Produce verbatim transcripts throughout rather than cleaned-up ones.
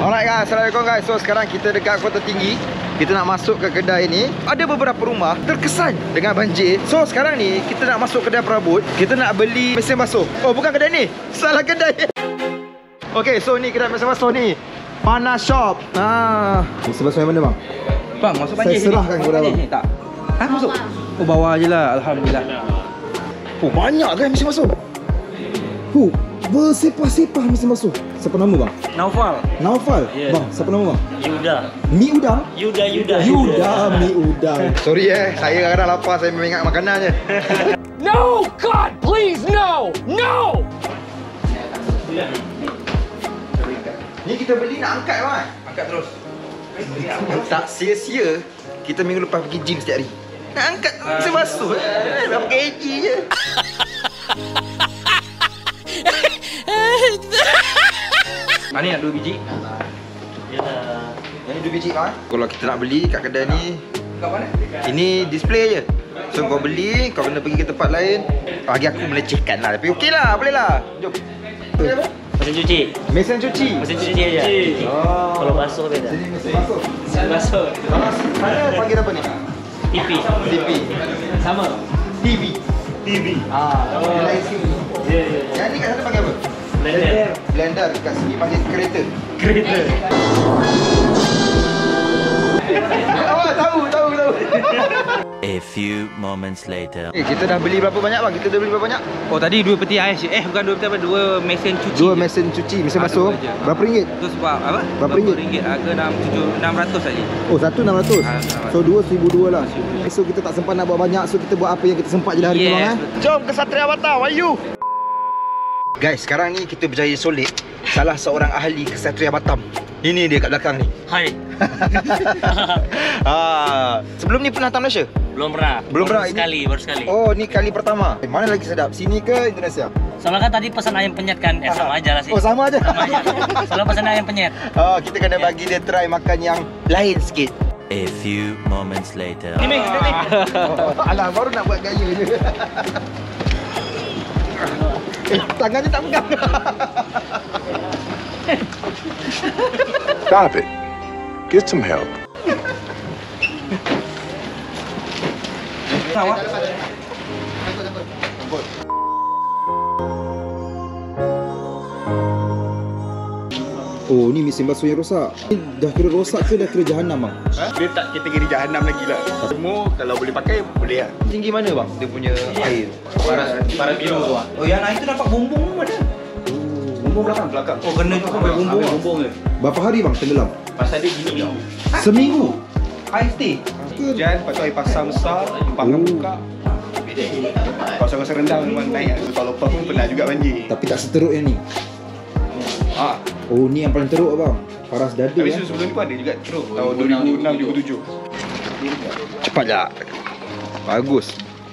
Alright guys, Assalamualaikum guys. So sekarang kita dekat Kota Tinggi. Kita nak masuk ke kedai ni. Ada beberapa rumah terkesan dengan banjir. So sekarang ni kita nak masuk kedai perabot. Kita nak beli mesin basuh. Oh bukan kedai ni, salah kedai. Okay, so ni kedai mesin basuh ni, Pana Shop. Ah, mesin basuh yang mana bang? Bang, masuk banjir. Saya serahkan kepada abang. Tak. Ha, masuk. Oh, bawah je lah. Alhamdulillah. Oh, banyak kan mesin basuh. Huh, bersepah-sepah mesin basuh. Siapa nama bang? Naufal. Naufal? Yeah. Bang, siapa nama bang? Yuda. Mi udang? Yuda, Yuda. Yuda, mi udang. Sorry eh, saya kadang-kadang lapar, saya memang ingat makanan je. No! God, please, no! No! Ni kita beli nak angkat bang. Angkat terus. Tak sia-sia kita minggu lepas pergi gym setiap hari. Nak angkat mesin basuh eh, berapa kg je. Ha, ni nak dua biji. Yalah. Yang ni dua biji bang. Kalau kita nak beli kat kedai ni, Kat mana? ini display je. So kau beli, kau kena pergi ke tempat lain. Bagi aku melecehkan lah, tapi okey lah, boleh lah. Jom. Mesin cuci. Mesin cuci. Mesin cuci aja. Oh. Kalau basuh beda. Sini mesin basuh. Mesin basuh. Kalau sana panggil apa ni? T V. T V. Sama. T V. T V. Ah, oh. Lain sini. Ya, ya. Yang ni kat sana panggil apa? Blender. Blender. Kat sini panggil kereta. Kereta. Oh, tahu, tahu, tahu. A few moments later. Eh, kita dah beli berapa banyak bang? Kita dah beli berapa banyak? Oh, tadi dua peti ais je. Eh, bukan dua peti apa? Dua mesin cuci. Dua je. mesin cuci, mesin Ah, basuh. dua je. Berapa ringgit? Tu sebab apa? Berapa ringgit? ringgit. Harga enam tujuh enam ratus saja. Oh, satu enam ratus. Ah, enam ratus. So dua seribu dua lah. So kita tak sempat nak buat banyak. So kita buat apa yang kita sempat je lah hari ni Yes, bang eh. betul. Jom ke Satria Batam, ayo. Guys, sekarang ni kita berjaya solek salah seorang ahli Kesatria Batam. Ini dia kat belakang ni. Hai. Ah, sebelum ni pernah datang Malaysia? Belum pernah. Belum pernah, Baru ini- sekali, baru sekali. Oh, ni kali pertama. Eh, mana lagi sedap? Sini ke Indonesia? Soalnya kan tadi pesan ayam penyet kan. Eh, sama aja lah sih. Oh, sama aja. Sama aja. Soalnya pesan ayam penyet. Oh, kita kena bagi dia try makan yang lain sikit. A few moments later. Ni, Ming, ni, Ming. Oh, alah, baru nak buat gaya je. Eh, tangannya tak pegang. Stop it. Get some help. Awak. Oh, ni mesin basuh yang rosak. Ni dah kira rosak ke dah kira jahanam bang? Ha? Dia tak kategori jahanam lagi lah. Semua kalau boleh pakai, boleh lah. Tinggi mana bang dia punya air? Paras, paras biru tu lah. Oh, yang air tu nampak bumbung mana? Bumbung belakang, belakang. Oh, kena tu sampai bumbung. Ambil bumbung je. Berapa hari bang tenggelam? Pasal dia gini tau. Seminggu. Air stay. Hujan, lepas tu air pasang besar, panggang Oh. buka. Kawasan-kawasan rendah memang naik. Kalau lepas pun pernah juga banjir. Tapi tak seteruk yang ni. Ah, Oh, ni yang paling teruk abang. Paras dada tapi eh. sebelum ni pun ada juga teruk. Tahun dua ribu enam dua ribu tujuh. Cepatlah. Bagus.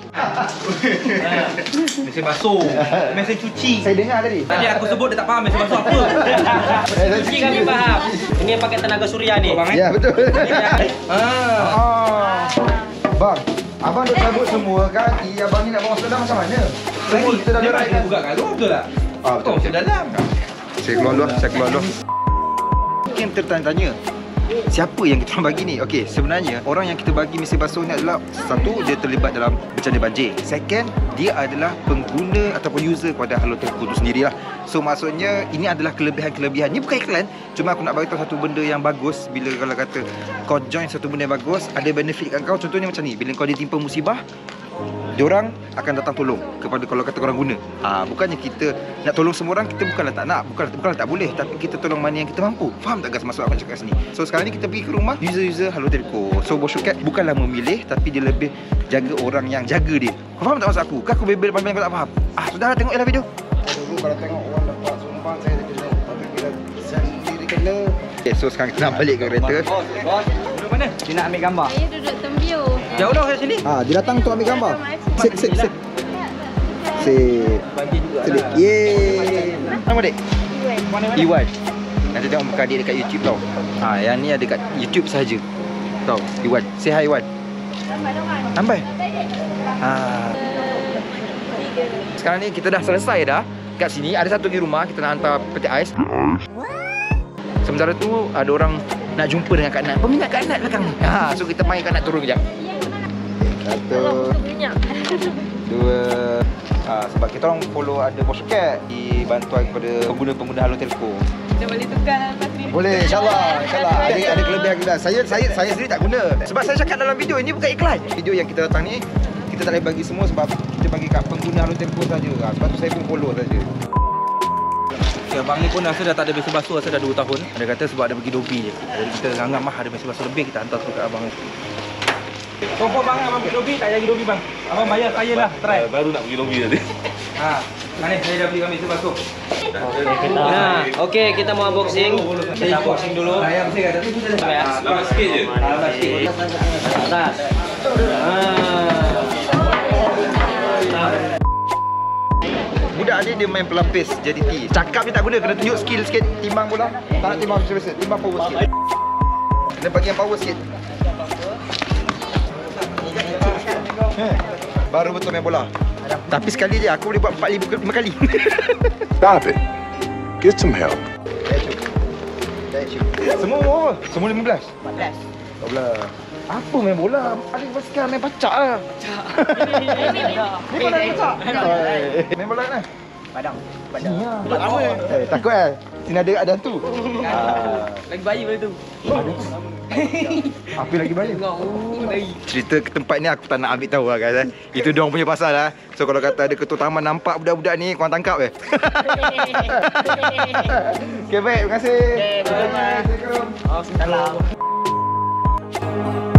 Mesin basuh. Mesin cuci. Saya dengar tadi. Tadi aku sebut dia tak faham mesin basuh apa. Cuci kami faham. Ini yang pakai tenaga surya ni. Oh, bang, eh? Ya, betul. Ah. Ah. Bang, abang dah cabut semua kaki. Abang ni nak bawa sedang macam mana? Lagi kita dah Dia berai masih kan? buka kat luar betul tak? Ah, betul. Oh, masih dalam. Saya keluar luar, saya keluar luar. Mungkin tertanya-tanya, siapa yang kita orang bagi ni? Okey, sebenarnya orang yang kita bagi mesin basuh ni adalah satu, dia terlibat dalam bencana banjir. Second, dia adalah pengguna ataupun user kepada Halo Telco tu sendirilah. So maksudnya ini adalah kelebihan-kelebihan. Ni bukan iklan, cuma aku nak bagi tahu satu benda yang bagus. Bila kalau kata kau join satu benda yang bagus, ada benefit kat kau. Contohnya macam ni, bila kau ditimpa musibah, diorang akan datang tolong kepada kalau kata korang guna. Ha, bukannya kita nak tolong semua orang, kita bukanlah tak nak, bukan bukanlah tak boleh, tapi kita tolong mana yang kita mampu. Faham tak guys maksud aku cakap sini? So sekarang ni kita pergi ke rumah user-user Halo Telco. So Bos Syukat bukanlah memilih, tapi dia lebih jaga orang yang jaga dia. Kau faham tak maksud aku? Kan aku bebel pandai kau tak faham? Ah, sudahlah tengoklah video. Dulu kalau tengok orang dapat sumbang saya dah kena, tapi bila saya sendiri kena. Okay, so sekarang kita nak balik ke kereta. Duduk mana? Dia nak ambil gambar. Saya duduk tembio. Jauh dah dari sini. Ah, dia datang untuk ambil gambar. Sip, sip, sip. Sip. Banjir juga Sip. lah. Yeay. Nama dek? Iwan. Iwan. Nanti tengok muka dia dekat YouTube tau. Ha, yang ni ada kat YouTube saja. Tau, Iwan. Say hi Iwan. Sampai. Ha. Sekarang ni kita dah selesai dah. Kat sini ada satu lagi rumah kita nak hantar peti ais. Sementara tu ada orang nak jumpa dengan Kak Nat. Peminat Kak Nat belakang ni. Ha, so kita main Kak Nat turun kejap. Satu, dua. Ha, sebab kita orang follow ada Postcat di bantuan kepada pengguna-pengguna Halo Telco. Kita boleh tukar lepas ni. Boleh, insyaAllah. InsyaAllah. Ada, ada kelebihan kita. Saya, saya, saya sendiri tak guna. Sebab saya cakap dalam video, ini bukan iklan. Video yang kita datang ni, kita tak boleh bagi semua sebab kita bagi kat pengguna Halo Telco saja. Ha, sebab tu saya pun follow saja. Okay, abang ni pun rasa dah tak ada mesin basuh, rasa dah dua tahun. Dia kata sebab ada bagi dobi je. Jadi kita anggap mah ada mesin basuh lebih, kita hantar tu kat abang ni. Confirm bang, abang bagi dobi, tak jadi dobi bang. Abang bayar saya lah, try. Baru nak pergi lobby tadi. Ha, mana saya dah beli mesin basuh. Nah, okey, kita mau unboxing. Kita unboxing dulu. Ayam saya kata tu kita dah. Lama sikit je. Lama sikit. Atas. Budak ni dia main pelapis J D T. Cakap dia tak guna, kena tunjuk skill sikit. Timbang bola. Tak nak timbang biasa-biasa. Timbang power sikit. Kena bagi yang power sikit. Eh, baru betul main bola. Tapi sekali je aku boleh buat empat lima kali. Stop it. Get some help. Semua umur apa? Semua lima belas? empat belas. empat belas. Apa main bola? Ada basikal main pacak lah. Ni pun ada pacak? Main bola mana? Padang. Padang. Lama. Eh, takut eh? Sini ada ada hantu. Lagi bayi boleh tu. Apa lagi bayi? Cerita ke tempat ni aku tak nak ambil tahu lah guys eh. Itu diorang punya pasal lah. So kalau kata ada ketua taman nampak budak-budak ni, korang tangkap eh. Okay baik, terima kasih. Okay, bye-bye. Assalamualaikum. Salam.